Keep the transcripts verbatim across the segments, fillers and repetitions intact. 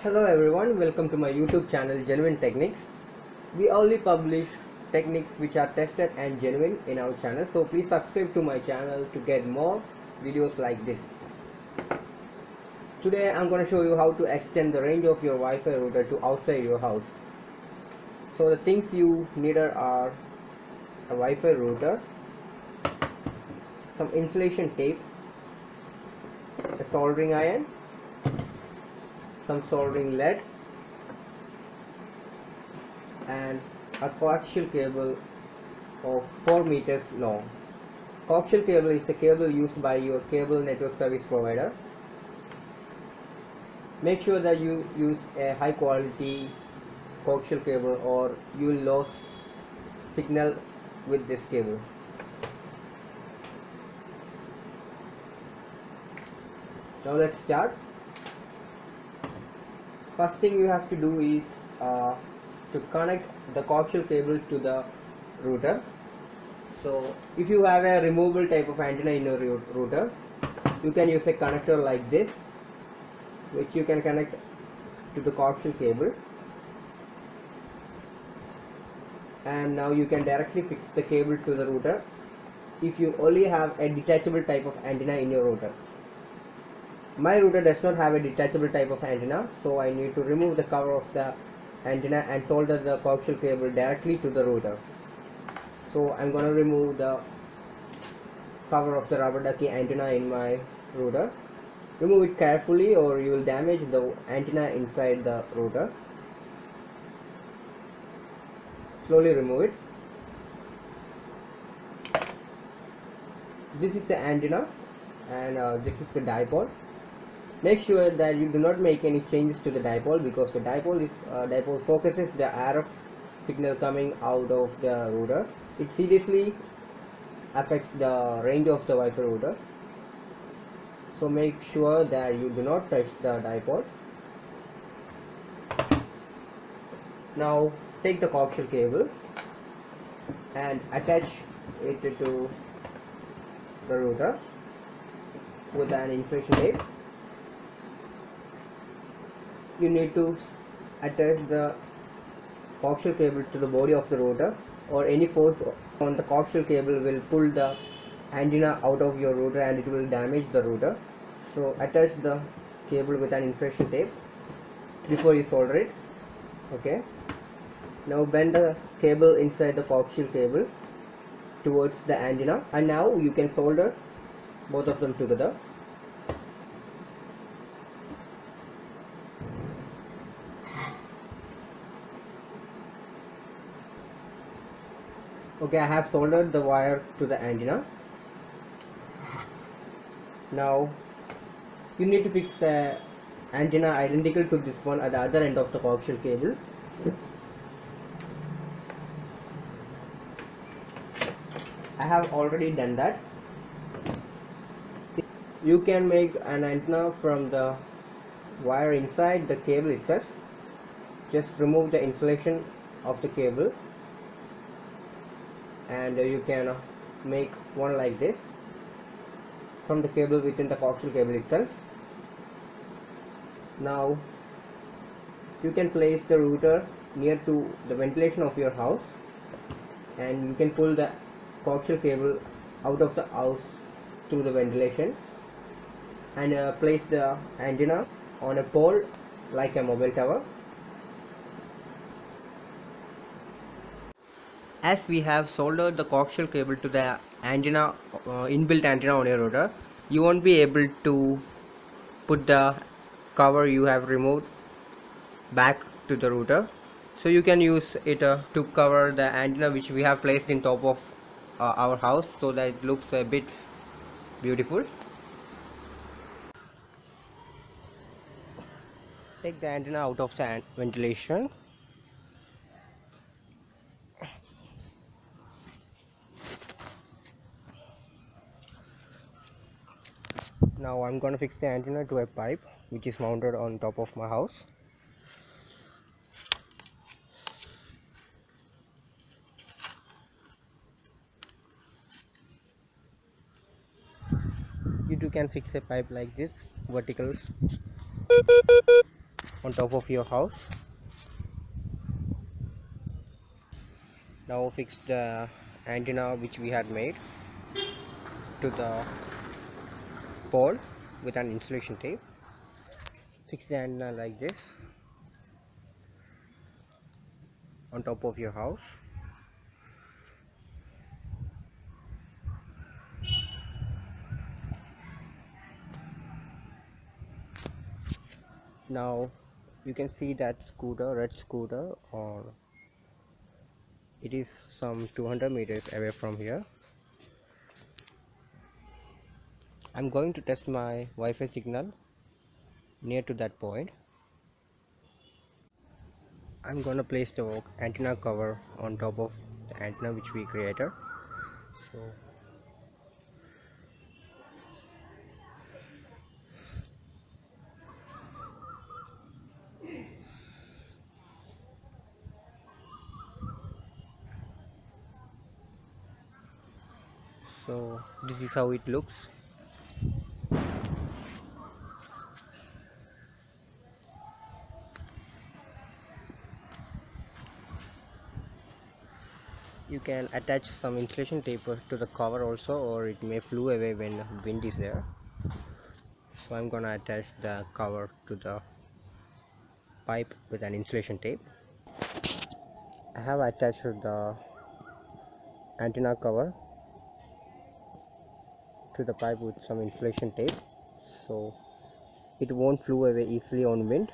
Hello everyone, welcome to my YouTube channel Genuine Techniques. We only publish techniques which are tested and genuine in our channel, so please subscribe to my channel to get more videos like this. Today I'm going to show you how to extend the range of your Wi-Fi router to outside your house. So the things you need are a Wi-Fi router, some insulation tape, a soldering iron, some soldering lead, and a coaxial cable of four meters long. Coaxial cable is a cable used by your cable network service provider. Make sure that you use a high quality coaxial cable or you will lose signal with this cable. Now let's start. First thing you have to do is uh, to connect the coaxial cable to the router. So if you have a removable type of antenna in your router, you can use a connector like this, which you can connect to the coaxial cable, and now you can directly fix the cable to the router if you only have a detachable type of antenna in your router. My router does not have a detachable type of antenna, so I need to remove the cover of the antenna and solder the coaxial cable directly to the router. So I'm going to remove the cover of the rubber ducky antenna in my router. Remove it carefully or you will damage the antenna inside the router. Slowly remove it. This is the antenna and uh, this is the dipole. Make sure that you do not make any changes to the dipole, because the dipole is uh, dipole focuses the R F signal coming out of the router. It seriously affects the range of the Wi-Fi router. So make sure that you do not touch the dipole. Now take the coaxial cable and attach it to the router with an insulation tape. You need to attach the coaxial cable to the body of the router, or any force on the coaxial cable will pull the antenna out of your router and it will damage the router. So attach the cable with an insulation tape before you solder it. Okay. Now bend the cable inside the coaxial cable towards the antenna, and now you can solder both of them together. Okay, I have soldered the wire to the antenna. Now you need to fix the antenna identical to this one at the other end of the coaxial cable. I have already done that. You can make an antenna from the wire inside the cable itself. Just remove the insulation of the cable and you can make one like this from the cable within the coaxial cable itself. Now you can place the router near to the ventilation of your house, and you can pull the coaxial cable out of the house through the ventilation and uh, place the antenna on a pole like a mobile tower. As we have soldered the coaxial cable to the antenna, uh, inbuilt antenna on your router, you won't be able to put the cover you have removed back to the router. So you can use it uh, to cover the antenna which we have placed in top of uh, our house, so that it looks a bit beautiful. Take the antenna out of the ventilation. Now I'm going to fix the antenna to a pipe which is mounted on top of my house. You too can fix a pipe like this, vertical. on top of your house. Now fix the antenna which we had made to the pole with an insulation tape. Fix the antenna like this on top of your house. Now you can see that scooter, red scooter, or it is some two hundred meters away from here. I'm going to test my Wi-Fi signal near to that point. I'm gonna place the antenna cover on top of the antenna which we created. So so this is how it looks. You can attach some insulation tape to the cover also, or it may flew away when wind is there. So I'm gonna attach the cover to the pipe with an insulation tape. I have attached the antenna cover to the pipe with some insulation tape, so it won't flew away easily on wind.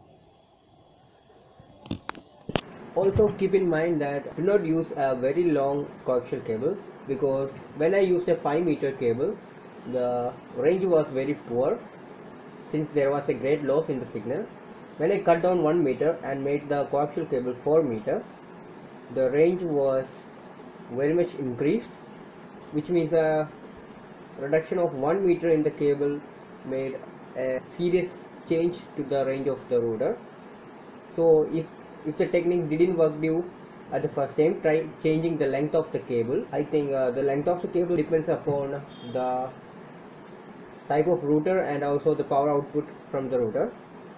Also keep in mind that do not use a very long coaxial cable, because when I used a five meter cable, the range was very poor since there was a great loss in the signal. When I cut down one meter and made the coaxial cable four meter, the range was very much increased, which means a reduction of one meter in the cable made a serious change to the range of the router. So if if the technique didn't work you at the first time, try changing the length of the cable. I think uh, the length of the cable depends upon the type of router and also the power output from the router.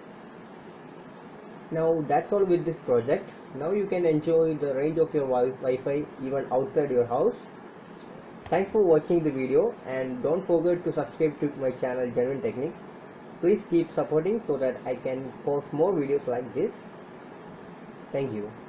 Now that's all with this project. Now you can enjoy the range of your Wi-Fi even outside your house. Thanks for watching the video, and don't forget to subscribe to my channel Genuine Techniques. Please keep supporting so that I can post more videos like this. Thank you.